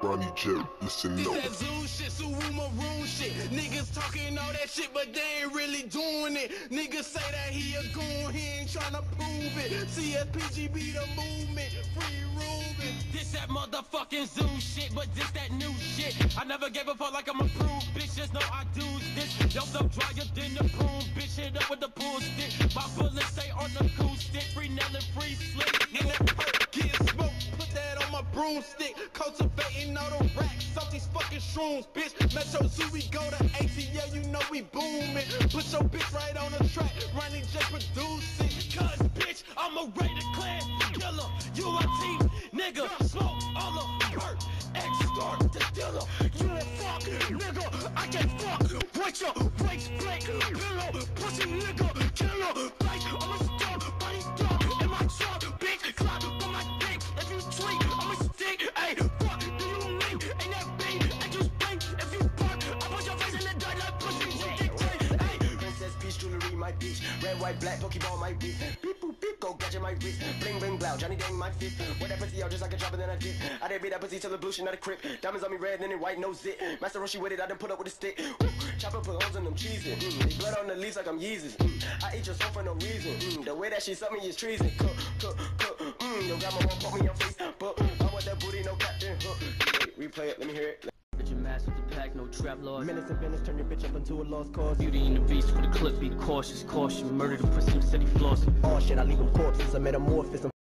Ronnie Jerry, listen This up. that zoo shit, Suwu Maroon shit. Niggas talking all that shit, but they ain't really doing it. Niggas say that he a goon, he ain't tryna prove it. CSPG be the movement, free Ruben. This that motherfucking zoo shit, but this that new shit. I never gave a fuck like I'm approved, bitch, just know I do this. Yo, so drier than the broom, bitch, hit up with the pool stick. My bullets stay on the cool stick, free Nell and free slick. And that perk get smoked, put that on my broomstick. Cultivating all the racks, off these fucking shrooms, bitch. Metro Zoo, we go to ATL, you know we booming. Put your bitch right on the track, Ronnie J producing. Cause bitch, I'm a rated clan killer. You a team, nigga, smoke all the perk. X-Star the dealer. You a fuck, nigga, I can fuck. Wait your waist plate, pillow, pussy nigga, killer. Like I'm a star, body dog, in my truck, bitch, clock on my dick. If you tweet, I'm a stick, ayy, fuck, do you mean? Ain't that big, I just blink. If you bark, I put your face in the dirt like pussy, you dictate, ayy. Princess Peach jewelry, my bitch. Red, white, black, Pokeball, my bitch. Beep, boop, beep, go gadget, my wrist. Bling, bling, blow, Johnny Dang, my fist. Wear that pussy out just like a dropper, then I dip. I didn't beat that pussy till the blue shit, not a crib. Diamonds on me red, then it white, no zit. Master Roshi with it, I done put up with a stick. Chopper put holes in them cheeses. They blood on the leaves like I'm Yeezus. I eat your soul for no reason. The way that she suck me is treason. Cook. Your grandma won't put me in your face. But I want that booty, no captain. Replay it, let me hear it. Your mask with the pack, no trap laws. Menace and business, turn your bitch up into a lost cause. Beauty and the beast for the clip, be cautious, caution. Murder the pussy, said he flossing. Oh shit, I leave them corpses, a metamorphism.